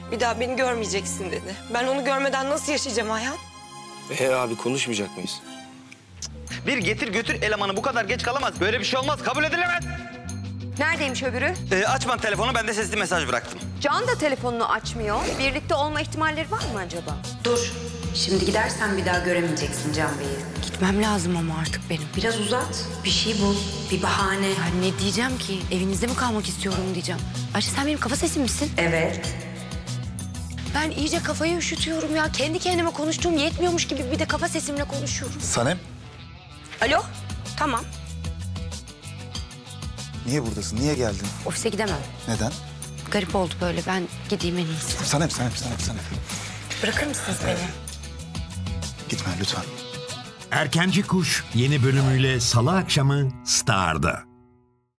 Bir daha beni görmeyeceksin dedi. Ben onu görmeden nasıl yaşayacağım Ayhan? Abi konuşmayacak mıyız? Bir getir götür elemanı bu kadar geç kalamaz. Böyle bir şey olmaz, kabul edilemez. Neredeymiş öbürü? Açman telefonu, ben de sesli mesaj bıraktım. Can da telefonunu açmıyor. Birlikte olma ihtimalleri var mı acaba? Dur. Şimdi gidersen bir daha göremeyeceksin Can Bey'i. Gitmem lazım ama artık benim. Biraz uzat. Bir şey bul. Bir bahane. Ya ne diyeceğim ki? Evinizde mi kalmak istiyorum diyeceğim. Ayşe sen benim kafa sesim misin? Evet. Ben iyice kafayı üşütüyorum ya. Kendi kendime konuştuğum yetmiyormuş gibi bir de kafa sesimle konuşuyorum. Sanem, Alo? Tamam. niye buradasın? Niye geldin? Ofise gidemem. Neden? Garip oldu böyle. Ben gideyim en iyisi. Sanem. Bırakır mısınız beni? Gitme lütfen. Erkenci Kuş yeni bölümüyle Salı akşamı Star'da.